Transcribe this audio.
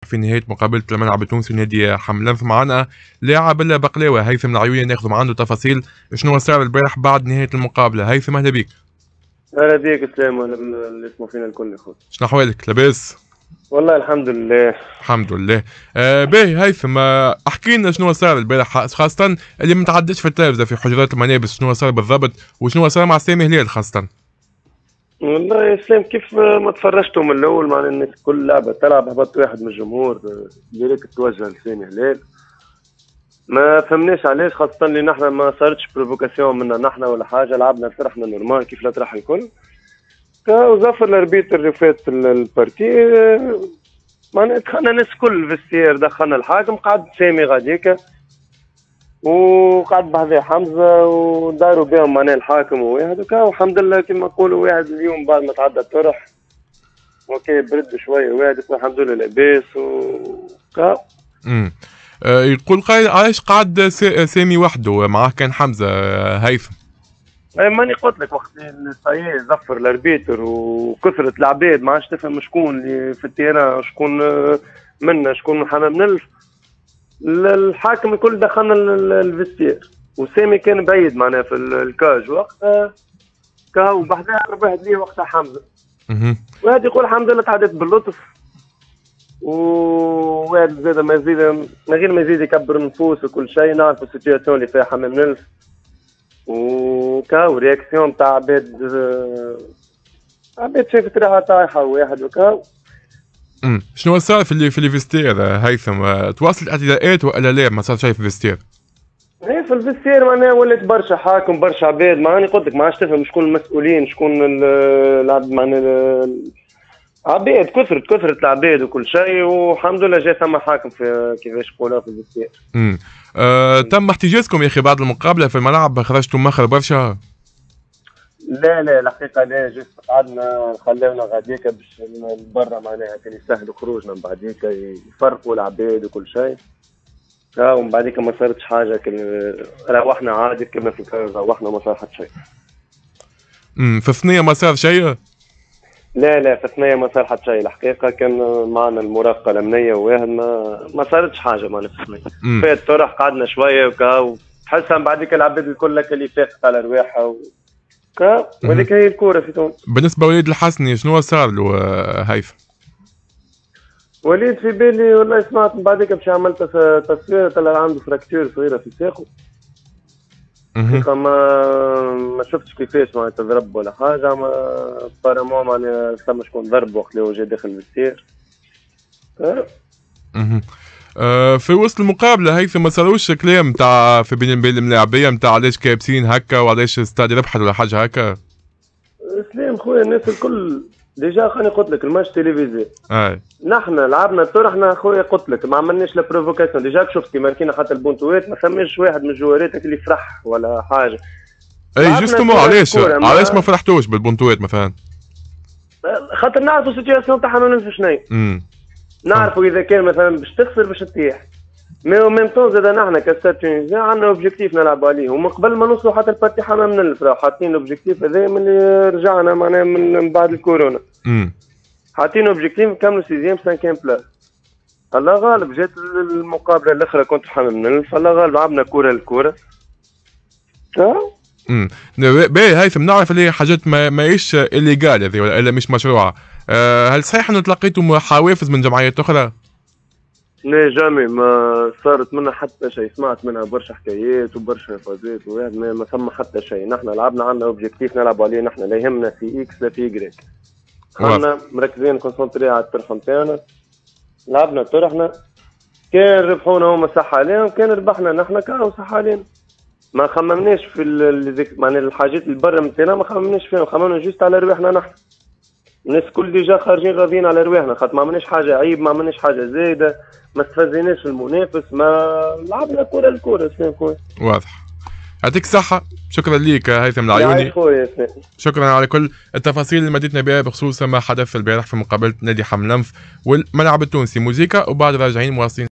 في نهاية مقابلة الملعب التونسي نادي حملان معنا لاعب بقلاوة هيثم العيوني ناخذ عنده تفاصيل شنو صار البارح بعد نهاية المقابلة. هيثم أهلا بك. اهلا بيك سلام اللي اسمه فينا الكل يا خويا. شنو أحوالك لاباس؟ والله الحمد لله. الحمد لله. باهي هيثم، احكي لنا شنو صار البارح، خاصة اللي ما تعدش في التلفزة في حجرات الملابس، شنو صار بالضبط وشنو صار مع سامي هلال خاصة؟ والله يا سلام كيف ما تفرجتوا من الاول مع الناس كل لعبه تلعب هبط واحد من الجمهور ديريكت توجه لسامي هلال. ما فهمناش علاش، خاصة اللي نحن ما صارتش بروفوكاسيون منا نحن ولا حاجة، لعبنا فرحنا نورمال كيف لا ترح الكل. وظفر الاربيتر اللي فات البارتي معناها دخلنا الناس كل الفستير، دخلنا الحاكم قعد سامي غاديكا وقعد بهذا حمزه وداروا بهم معناها الحاكم وواحد وكا، والحمد لله كما نقولوا واحد اليوم بعد ما تعدى الطرح اوكي برد شويه واحد الحمد لله لاباس وكا. يقول قايل علاش قعد سامي وحده معاه كان حمزه هيثم؟ ماني قلت لك وقت اللي زفر الاربيتر وكثرة العباد ما عادش تفهم شكون اللي في التيران، شكون منا شكون من حمام نلف. الحاكم الكل دخلنا الفستير وسامي كان بعيد معناها في الكاج وقتها كا، وبحذاه قرب واحد ليه وقتها حمزه. واحد يقول الحمد لله تعديت باللطف، وواحد زاد ما يزيد من غير ما يزيد يكبر النفوس وكل شيء، نعرف السيتياسيون اللي فيها حمام نلف وكا، ورياكسيون تاع عباد شافت ريحه طايحه وواحد وكا. شنو صار في الفيستير هيثم؟ تواصلت اعتداءات ولا لا ما صار شيء في الفيستير؟ ايه في الفيستير معناها ولات برشا حاكم برشا عباد، معني قلت لك ما عادش تفهم شكون المسؤولين شكون العباد، معناها عباد كثرت العباد وكل شيء، والحمد لله جا ثم حاكم في كيفاش نقولها في الفيستير. تم احتجازكم يا اخي بعد المقابله في الملعب، خرجتوا مخر برشا؟ لا الحقيقه لا، جيت قعدنا خلاونا غاديكا باش برا معناها كان يسهلوا خروجنا من بعديكا يفرقوا العباد وكل شيء. ومن بعديك ما صارتش حاجه، روحنا عادي كنا في الكار، روحنا ما صار حتى شيء. في الثنيه ما صار شيء؟ لا في الثنيه ما صار حتى شيء الحقيقه، كان معنا المراقبه الامنيه وواحد ما صارتش حاجه معنا في الثنيه. فات طرح قعدنا شويه وكا، وتحسها من بعديك العباد الكل اللي فاقت على رواحها وهذيك هي الكوره في تونس. بالنسبه لوليد الحسني شنو صار له هيثم؟ وليد في بالي والله سمعت من بعديك باش عملت تصوير طلع عنده فراكتور صغيره في ساقه. ما شفتش كيفاش معناتها ضرب ولا حاجه، ما بارامون معناها ثم شكون ضرب وقت اللي هو جا داخل الفستير. في وسط المقابله هيثم ما صاروش كلام تاع في بين الملاعبيه نتاع علاش كابسين هكا وعلاش استادي ربحت ولا حاجه هكا؟ سلام خويا الناس الكل ديجا خليني قلت لك الماتش تيليفيزي. نحن لعبنا طرحنا خويا قلت لك ما عملناش لا بروفوكاسيون، ديجا شفت كي ماركينا حتى البونتوات ما ثماش واحد من الجوارات اللي فرح ولا حاجه. اي جوستومون علاش ما فرحتوش بالبونتوات مثلا؟ خاطر نعرفوا السيتياسيون تاعها ما ننسوا شنيا. نعرفوا اذا كان مثلا باش تخسر باش تطيح، مي او ميم طون زاد نحن كستاد تونيزيان عندنا اوبجيكتيف نلعبوا عليه، ومن قبل ما نوصلوا حتى البارتي حنا من الفرا حاطين الاوبجيكتيف هذا من اللي رجعنا معناها من بعد الكورونا. حاطين اوبجيكتيف نكملوا سيزيام سانكيام بلاس. الله غالب جات المقابله الاخرى كنت حنا من الف، الله غالب لعبنا كوره لكوره. باهي هيثم، نعرف اللي حاجات ماهيش الليغال هذه ولا مش مشروعه. هل صحيح انه تلقيتوا حوافز من جمعيات اخرى؟ لا جامي ما صارت منها حتى شيء، سمعت منها برشا حكايات وبرشا فازات وواحد ما ثم حتى شيء. نحن لعبنا عندنا اوبجيكتيف نلعبوا عليه، نحن لا يهمنا في اكس لا في يجريك، احنا مركزين كونسونتري على الطرح نتاعنا. لعبنا طرحنا كان ربحونا هما صح عليهم، كان ربحنا نحن كانوا صح علينا. ما خممناش في معناها الحاجات اللي برا من التيران ما خممناش فيهم، خممنا جوست على رواحنا نحن. الناس كل ديجا خارجين راضيين على رواحنا، خاطر ما عملناش حاجه عيب، ما عملناش حاجه زايده، ما استفزيناش المنافس، ما لعبنا كوره لكوره. واضح. يعطيك الصحة، شكرا ليك هيثم العيوني. شكرا على كل التفاصيل اللي مديتنا بها بخصوص ما حدث البارح في مقابلة نادي حملان والملعب التونسي. موزيكا وبعد راجعين مواصلين.